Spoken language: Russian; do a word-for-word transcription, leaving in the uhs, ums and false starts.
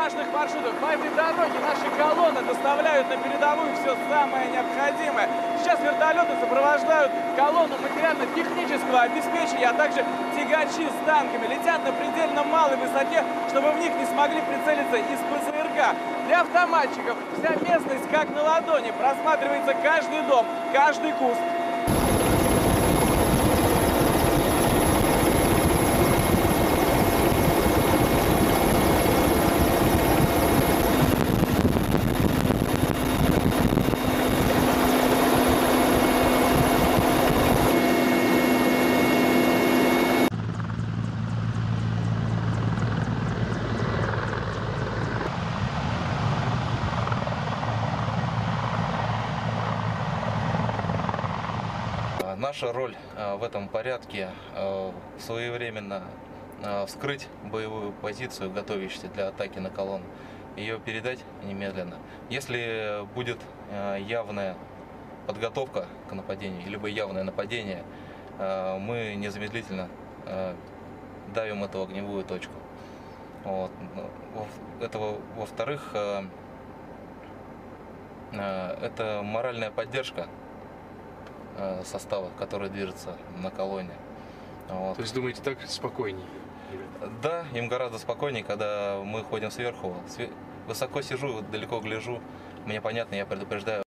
важных маршрутах. По этой дороге наши колонны доставляют на передовую все самое необходимое. Сейчас вертолеты сопровождают колонну материально-технического обеспечения, а также тягачи с танками. Летят на предельно малой высоте, чтобы в них не смогли прицелиться из ПЗРК. Для автоматчиков вся местность как на ладони. Просматривается каждый дом, каждый куст. Наша роль в этом порядке своевременно вскрыть боевую позицию, готовящуюся для атаки на колонну, ее передать немедленно. Если будет явная подготовка к нападению, либо явное нападение, мы незамедлительно давим эту огневую точку. Вот. Это, во-вторых, это моральная поддержка состава, который движется на колонне. Вот. То есть, думаете, так спокойнее? Да, им гораздо спокойнее, когда мы ходим сверху. Высоко сижу, далеко гляжу. Мне понятно, я предупреждаю.